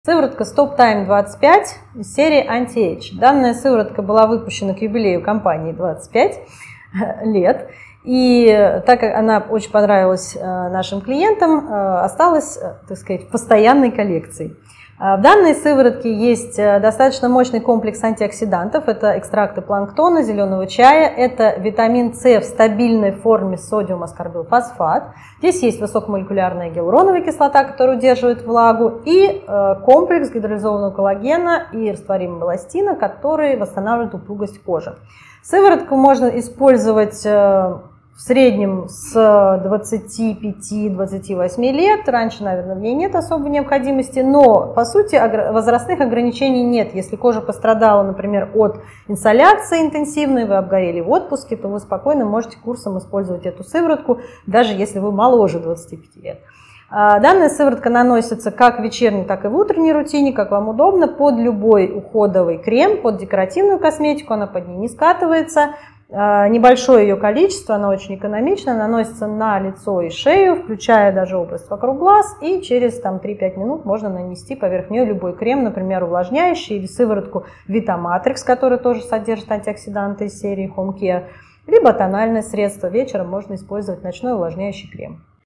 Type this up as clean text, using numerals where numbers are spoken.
Сыворотка Stop Time 25 из серии Anti-Age. Данная сыворотка была выпущена к юбилею компании 25 лет. И так как она очень понравилась нашим клиентам, осталась, так сказать, в постоянной коллекции. В данной сыворотке есть достаточно мощный комплекс антиоксидантов. Это экстракты планктона, зеленого чая, это витамин С в стабильной форме содиум аскорбилфосфат. Здесь есть высокомолекулярная гиалуроновая кислота, которая удерживает влагу, и комплекс гидролизованного коллагена и растворимого эластина, который восстанавливает упругость кожи. Сыворотку можно использовать в среднем с 25-28 лет. Раньше, наверное, в ней нет особой необходимости, но, по сути, возрастных ограничений нет. Если кожа пострадала, например, от инсоляции интенсивной, вы обгорели в отпуске, то вы спокойно можете курсом использовать эту сыворотку, даже если вы моложе 25 лет. Данная сыворотка наносится как в вечерней, так и в утренней рутине, как вам удобно, под любой уходовый крем, под декоративную косметику, она под ней не скатывается. Небольшое ее количество, она очень экономична, наносится на лицо и шею, включая даже область вокруг глаз, и через 3-5 минут можно нанести поверх нее любой крем, например, увлажняющий или сыворотку Vita-Matrix, которая тоже содержит антиоксиданты из серии Home Care, либо тональное средство. Вечером можно использовать ночной увлажняющий крем.